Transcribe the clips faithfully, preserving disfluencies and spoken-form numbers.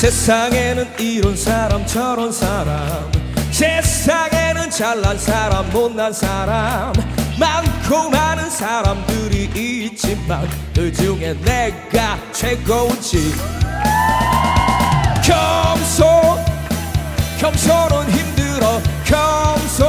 세상에는 이런 사람 저런 사람, 세상에는 잘난 사람 못난 사람 많고 많은 사람들이 있지만 그 중에 내가 최고지. 겸손 겸손은 힘들어. 겸손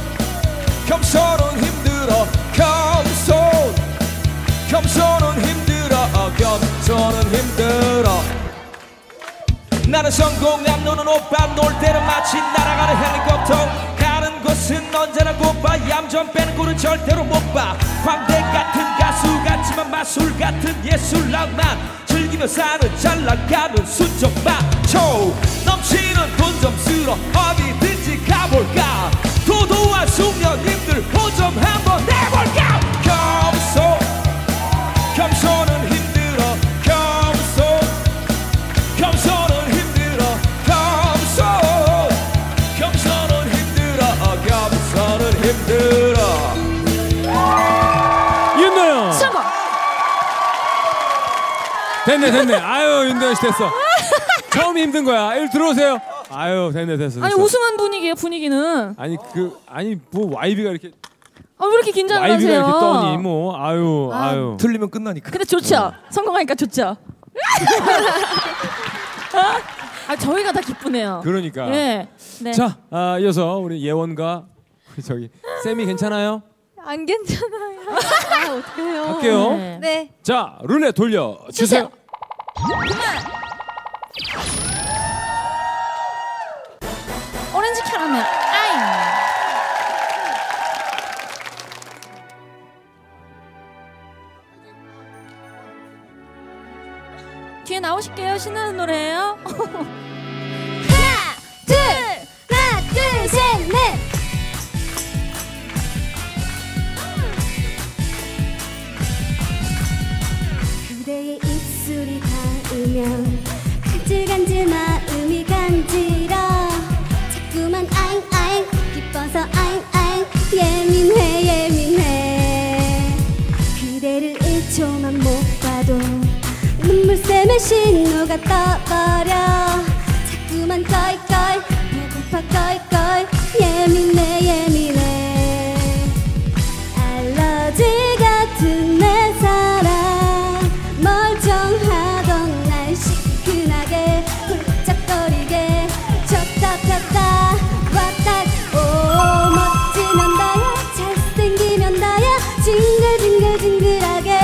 겸손은 힘들어. 겸손 겸손은 힘들어. 겸손은 힘들어. 나는 성공한 너는 오빠 놀 때는 마치 날아가는 헬리콥터. 가는 곳은 언제나 고파. 얌전 빼는 꼴은 절대로 못봐. 광대 같은 가수 같지만 마술 같은 예술 낭만 즐기며 사는 잘 나가는 순정 마초 넘치는 돈 좀 쓸어 어디든지 가볼까. 도도한 숙녀님들 호좀 한번 내볼까. 겸손 겸손은 힘들어. 겸손 겸손은 힘들어. 겸손 겸손은 힘들어. 겸손은 힘들어. 윤도현 성공. 됐네 됐네. 아유 윤도현 씨 됐어. 처음 힘든 거야. 일 들어오세요. 아유 됐네 됐어, 됐어. 아니 우승한 분위기예요 분위기는. 아니 그 아니 뭐 와이비가 이렇게 아 왜 이렇게 긴장을 와이비가 하세요? 이렇게 떠니 뭐 아유 아, 아유. 틀리면 끝나니까. 근데 좋죠. 성공하니까 좋죠. 아 저희가 다 기쁘네요. 그러니까. 네. 네. 자 아, 이어서 우리 예원과 우리 저기 쌤이 괜찮아요? 안 괜찮아요. 아 어떡해요. 할게요. 네. 네. 자 룰렛 돌려 주세요. 그만. 오렌지 캐러멜 아잉. 뒤에 나오실게요. 신나는 노래예요. 하나, 둘, 하나, 둘, 셋, 넷. 그대의 입술이 닿으면 간질간질 마음이 간지러. 자꾸만 아잉 아잉 기뻐서 아잉 아잉 예민해 예민해. 그대를 일 초만 못 봐도 눈물샘의 신호가 떠버려. 자꾸만 껄껄 배고파 껄껄 예민해 예민해. 알러지 같은 내 사랑 멀쩡하던 날 시큰하게 훌쩍거리게 쳤다 폈다 왔다. 오 멋지면 다야 잘생기면 다야 징글징글징글하게.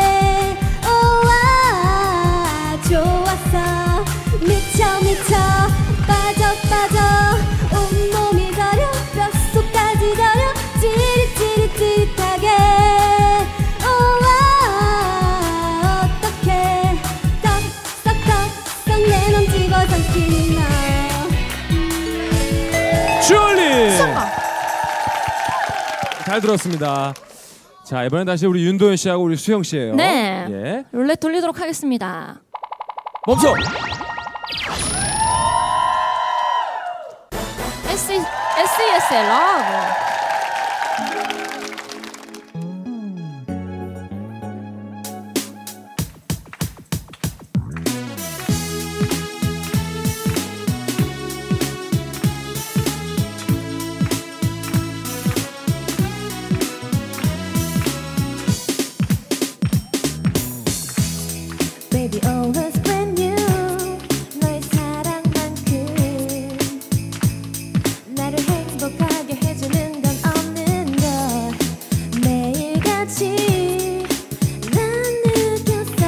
좋았어 미쳐 미쳐 빠져 빠져 온몸이 저려 뼛속까지 저려 찌릿찌릿찌릿하게. 오와 어떡해 떡떡떡떡 내 맘 집어 삼키니 너. 주얼리 잘 들었습니다. 자 이번엔 다시 우리 윤도현 씨하고 우리 수영 씨예요. 네. 예. 룰렛 돌리도록 하겠습니다. 멈춰. S 에스이에스의 러브. Baby always brand new. 너의 사랑만큼 나를 행복하게 해주는 건 없는 것. 매일같이 난 느꼈어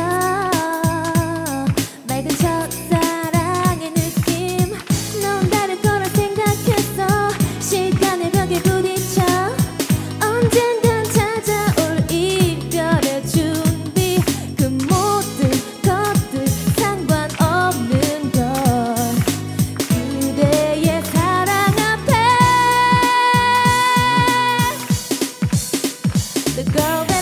맑은 첫사랑의 느낌. 넌 다를 거라 생각했어. 시간의 벽에 부딪혀 언젠간 찾아올 이별의 준비. 그 모든 것들 상관없는 걸. 그대의 사랑 앞에 The girl